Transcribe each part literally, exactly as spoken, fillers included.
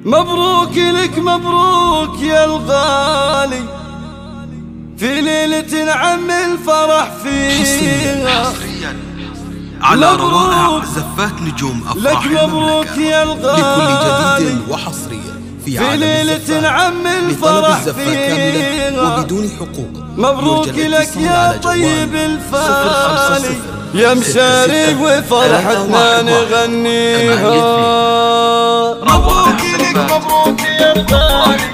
مبروك لك مبروك يا الغالي في ليلة نعم الفرح فيها. على روائع زفات نجوم أفراح لك مبروك يا الغالي لكل جديد وحصريا في, في ليلة نعم الفرح فيها وبدون حقوق. مبروك لك يا طيب الفالي يا مشاري وفرحتنا نغنيها. مبروك لك مبروك يا الغالي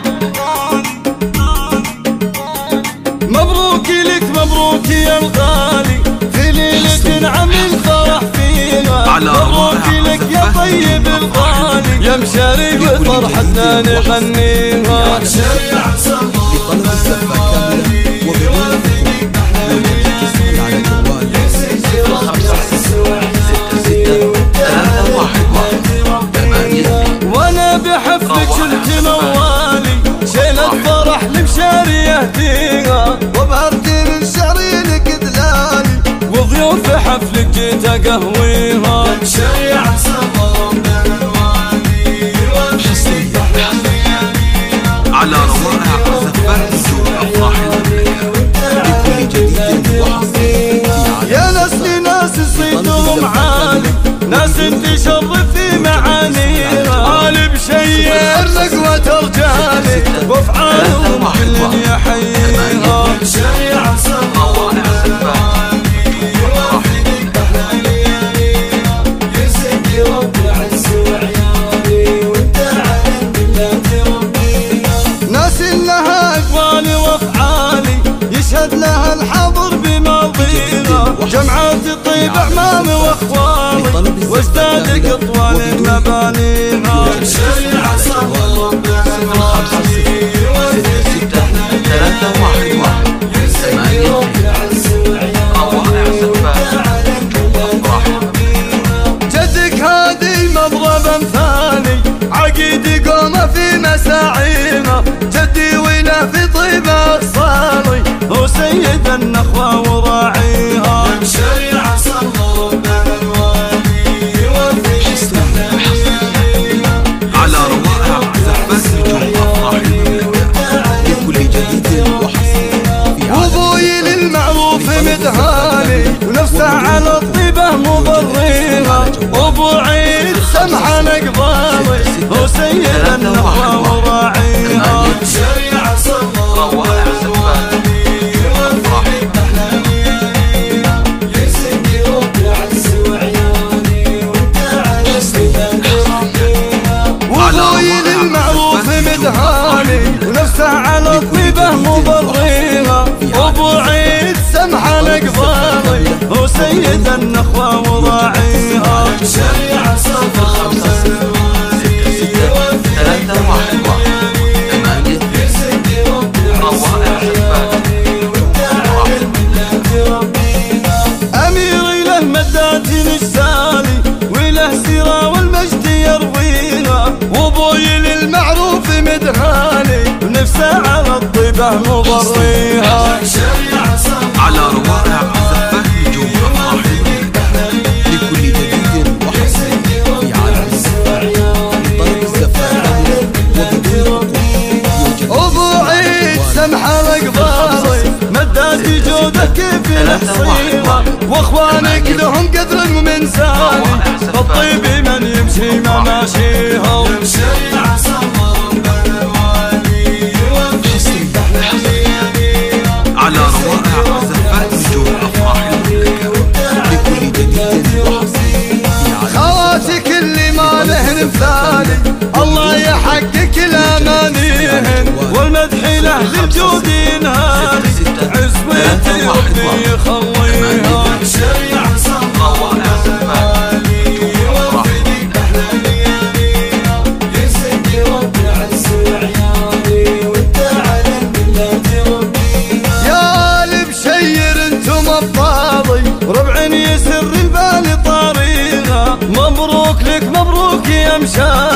مبروك لك مبروك يا الغالي في ليلة نعم الفرح فيها. مبروك لك يا طيب الغالي يا مشاري وفرحتنا نغنيها. لطلب الزفة كاملة وبدون اتصال على جوال صفر خمسة ستة ستة ثلاثة واحد واحد ثمانية. وانا بحفلك شلت موالي شيل الفرح لمشاري يهديها وبهرتي من شعري لك دلالي وضيوف حفلك جيت اقهويها. مشاري عصام من الوالي على روائع زفات نجوم أفراح لكل جديد وحصري. يا ناس لناس صيتهم عالي ناس تشرف في معانيها عالي بشير نقوة رجالي وافعالهم كل يحييها. مشاري عصام روائع زفات يشهد لها الحاضر بماضيها جمعات الطيب اعمام واخوالي وازداد اطوال مبانيها. مشاري عصام ربنا الوالي ثلاثة واحد واحد ثمانية. روائع زفات أفراح جدك هادي مضرب امثالي عقيدي قومه في مساعينا جدي وله في طيبه صالي هو سيد النخوة وراعيها. مشاري عصام ربنا الوالي على روائع زفات نجوم أفراح لكل جديد وحصري. وابوي للمعروف مدهاني ونفسه على الطيبة مضريها وابو عيد سمحة نقبالي هو سيد النخوة وراعيها. مشاري عصام روائع زفات وابوي للمعروف مدهاني ونفسه على الطيبة مضريها وابو عيد سمحة نقبالي هو سيد النخوة وراعيها. مشاري عصام ثلاثة واحد واحد ثمانية. روائع زفات أميري له مدات السالي وله سيرة والمجد يرويها وابوي للمعروف مدهاني ونفسه على الطيبة مضريها. على روائع زفات نجوم أفراح لكل جديد وحصري في عالم الزفات. لطلب الزفات وبدون حقوق. أبو عيد سمحة مقبالي مداتي جودة كيف نحصيها واخوانك لهم قدر ومن سالي الطيب من يمشي ما ماشيها. مشاري عصام ربنا الوالي على روائع زفات نجوم أفراح لكل جديد وحصري. خواتك اللي ما لهن مثالي الله يحقق الامانيهن والمدح له للجود ينهالي عزوتي ربي يخليها. مشاري عصام روائع زفات يا لبشير انتم ابطالي ربع يسر البال طريقه مبروك لك مبروك يا مشاري